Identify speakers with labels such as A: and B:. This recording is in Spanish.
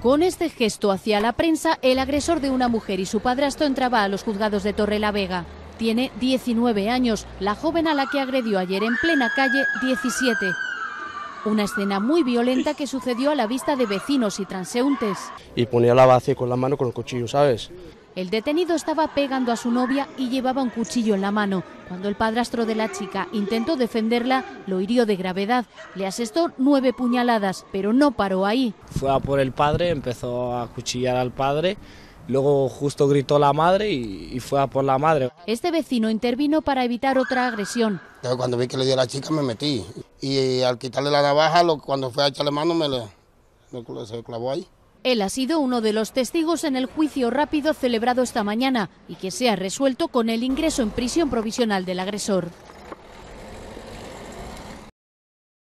A: Con este gesto hacia la prensa, el agresor de una mujer y su padrastro entraba a los juzgados de Torrelavega. Tiene 19 años, la joven a la que agredió ayer en plena calle, 17. Una escena muy violenta que sucedió a la vista de vecinos y transeúntes.
B: Y ponía la base con la mano con el cuchillo, ¿sabes?
A: El detenido estaba pegando a su novia y llevaba un cuchillo en la mano. Cuando el padrastro de la chica intentó defenderla, lo hirió de gravedad. Le asestó 9 puñaladas, pero no paró ahí.
C: Fue a por el padre, empezó a acuchillar al padre, luego justo gritó la madre y fue a por la madre.
A: Este vecino intervino para evitar otra agresión.
D: Cuando vi que le dio a la chica me metí y al quitarle la navaja, cuando fue a echarle mano se clavó ahí.
A: Él ha sido uno de los testigos en el juicio rápido celebrado esta mañana y que se ha resuelto con el ingreso en prisión provisional del agresor.